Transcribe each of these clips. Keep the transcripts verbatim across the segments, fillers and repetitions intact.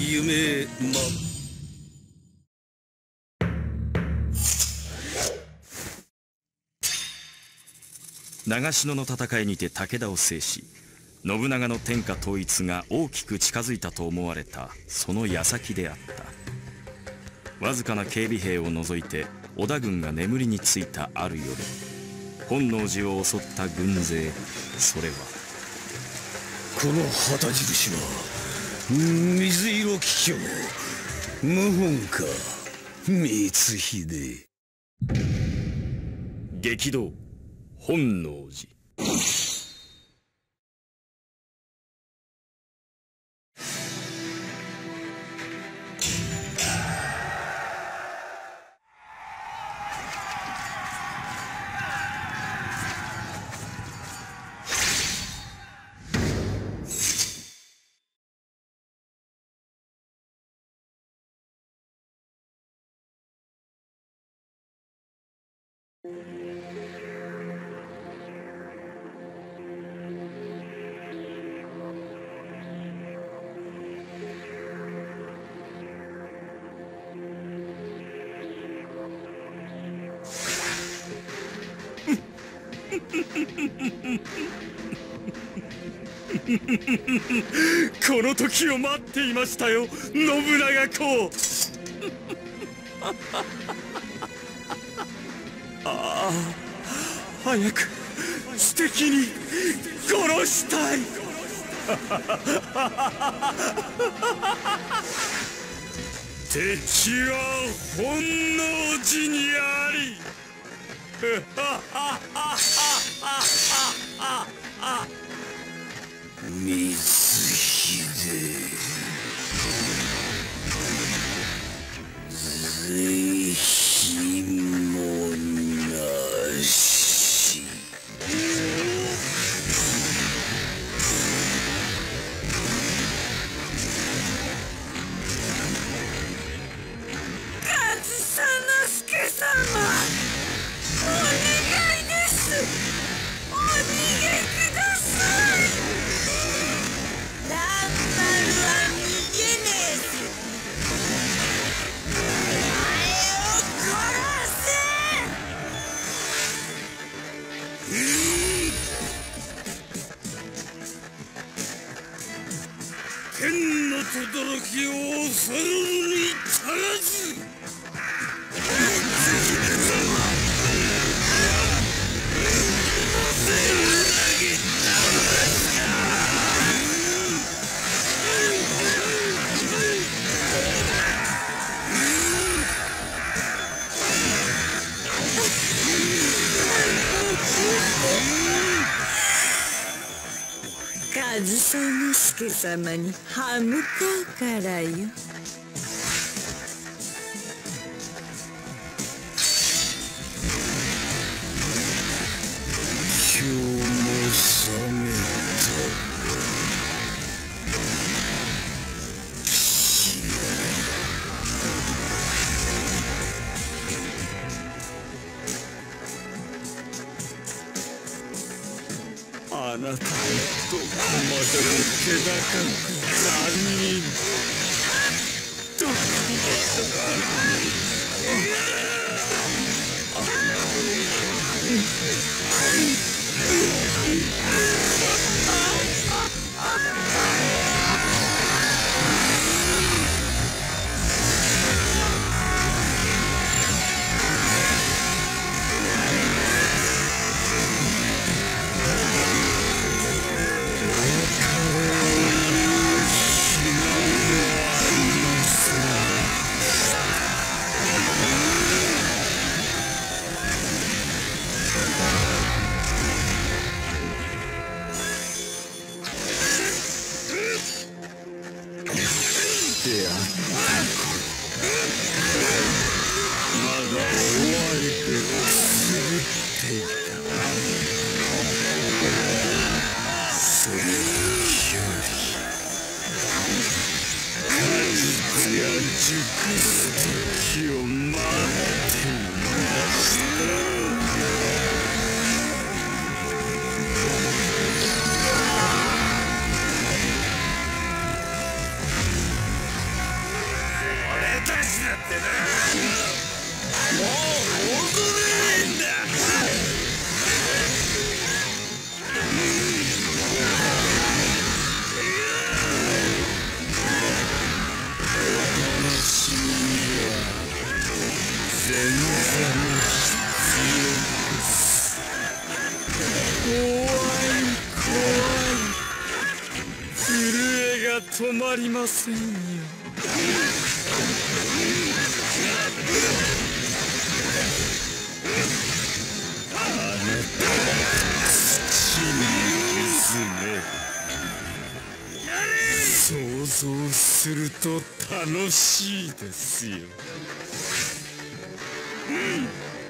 夢ま長篠の戦いにて武田を制し、信長の天下統一が大きく近づいたと思われたその矢先であった。わずかな警備兵を除いて織田軍が眠りについたある夜、本能寺を襲った軍勢、それはこの旗印は水色桔梗謀反か光秀。 激動本能寺。この時を待っていましたよ、信長公。ああ、早く素敵に殺したい。敵は本能寺にあり。 光秀是非もなし。 上総介様、お願いです。お逃げください。蘭丸は逃げねえぞ。お前を殺せ。 天の轟を恐るに足らず。 上総介様に歯向かうからよ。 今日も覚めた。あなたのどこまでも気高く残忍。どこま時を待っていました。 ってな。もう戻れねえんだ。死には全然必要です。怖い怖い、震えが止まりませんよ。あなたは土に沈め、想像すると楽しいですよ。うん、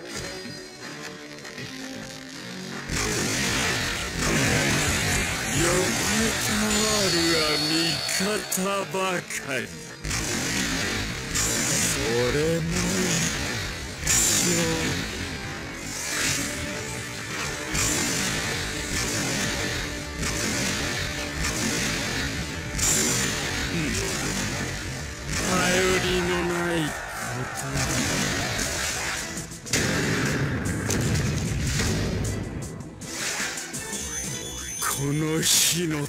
横たわるは味方ばかり。それも一応頼りのないことだ。この日のため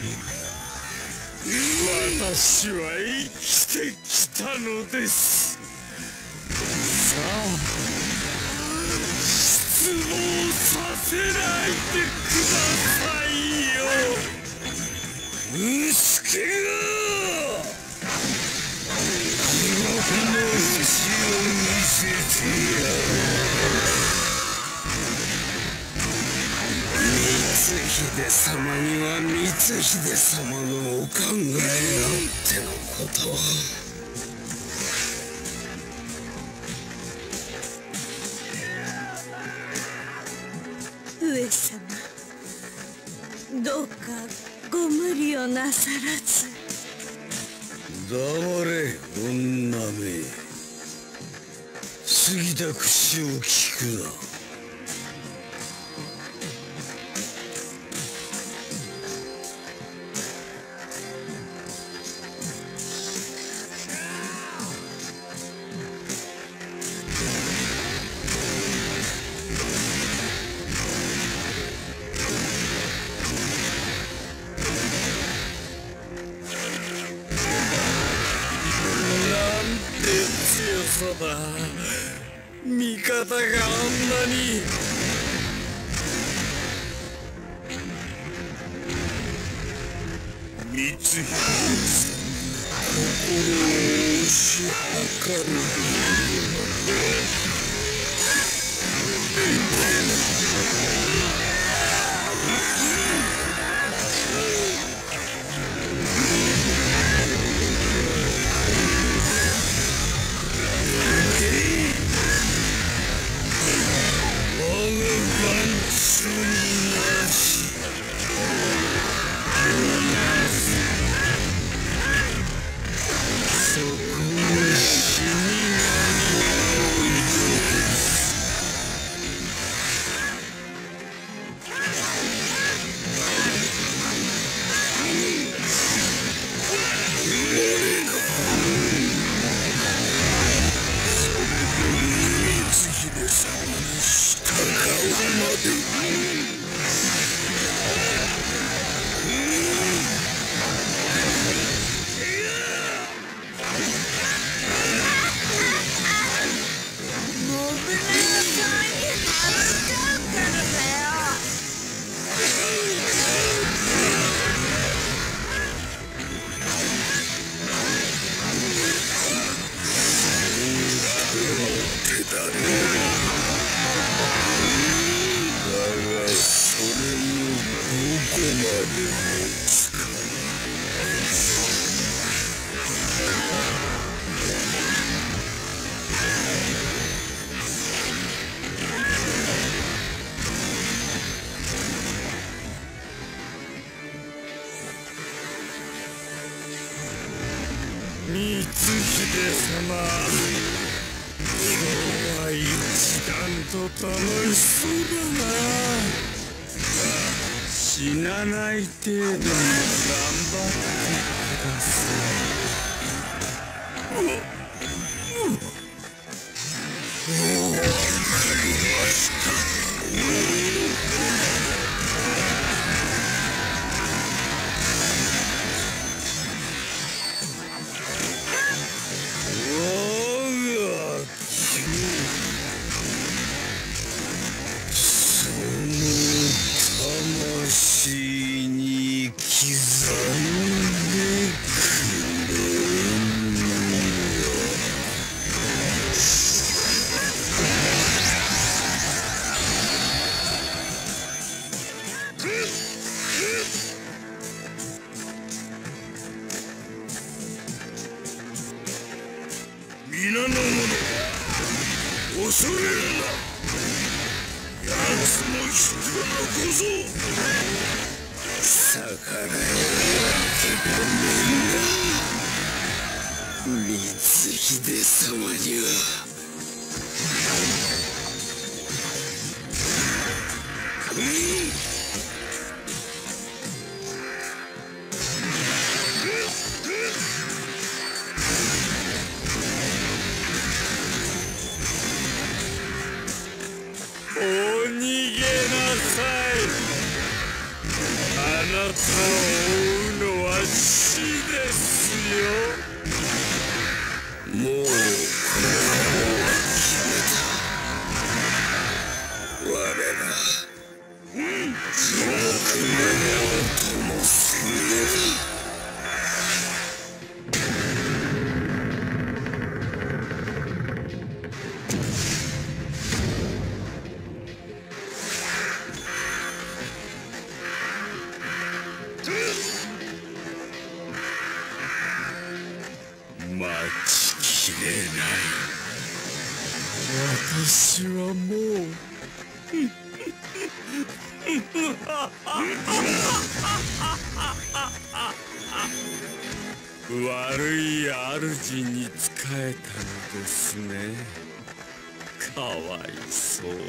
私は生きてきたのです。さあ失望させないでくださいよ。うすけが地獄の淵を見せてやる。光秀様には光秀様のお考えあってのこと。 上様、どうかご無理をなさらず。 黙れ女め。過ぎた口を聞くな。味方があんなに。光秀心を推し量る。光秀様、今日は一段と楽しそうだな。死なない程度に頑張ってください。 皆の者、恐れるな。奴の人のこそ逆らえるわけがねえんだ。光秀様には。 お逃げなさい。あなたを追うのは死ですよ。 もうこれは決めた。我ら地獄のともするのだ。 待ちきれない。私はもう悪い主に仕えたのですね。かわいそうに。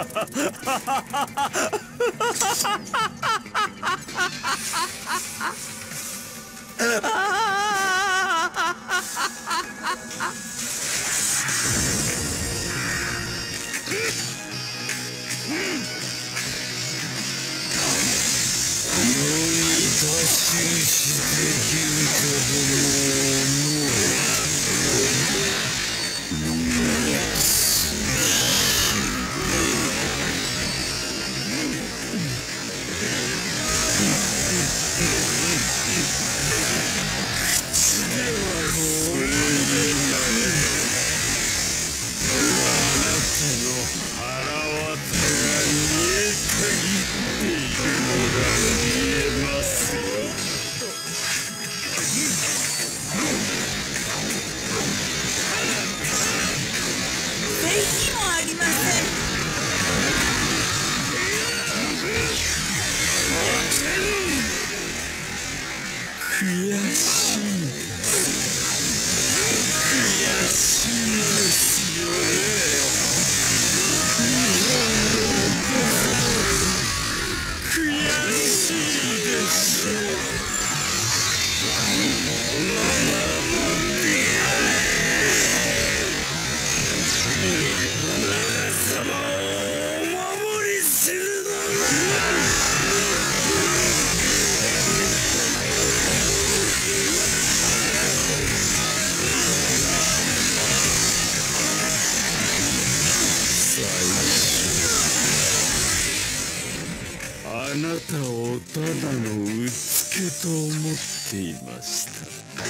あなたをただのうつけと思っていました。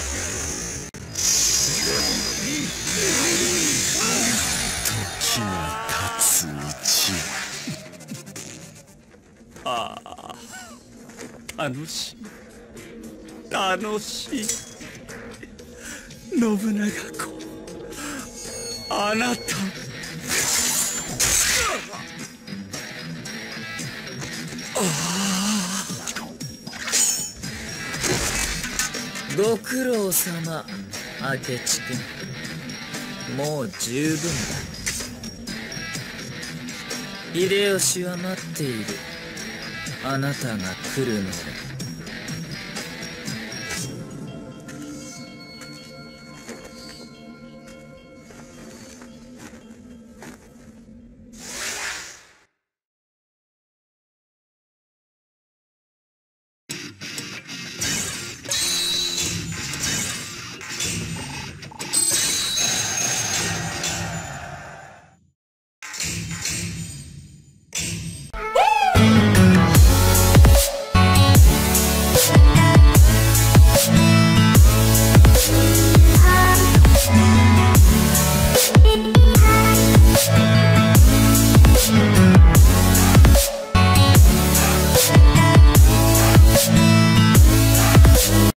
時が経つうちにああ楽しい楽しい信長公あなたご苦労様、明智君。もう十分だ。秀吉は待っている。あなたが来るのを。